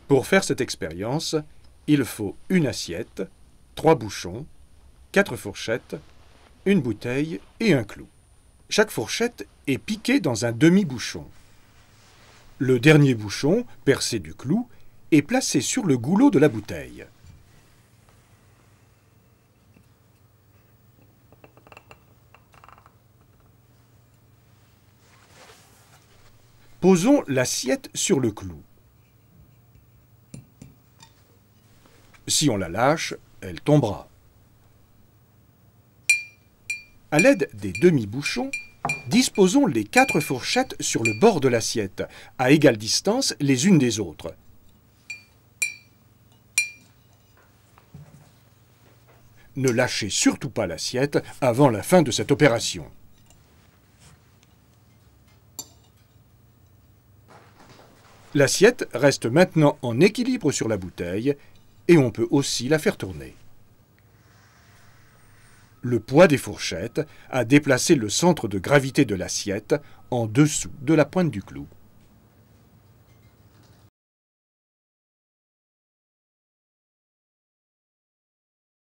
Pour faire cette expérience, il faut une assiette, 3 bouchons, 4 fourchettes, une bouteille et un clou. Chaque fourchette est piquée dans un demi-bouchon. Le dernier bouchon, percé du clou, est placé sur le goulot de la bouteille. Posons l'assiette sur le clou. Si on la lâche, elle tombera. À l'aide des demi-bouchons, disposons les 4 fourchettes sur le bord de l'assiette, à égale distance les unes des autres. Ne lâchez surtout pas l'assiette avant la fin de cette opération. L'assiette reste maintenant en équilibre sur la bouteille et on peut aussi la faire tourner. Le poids des fourchettes a déplacé le centre de gravité de l'assiette en dessous de la pointe du clou.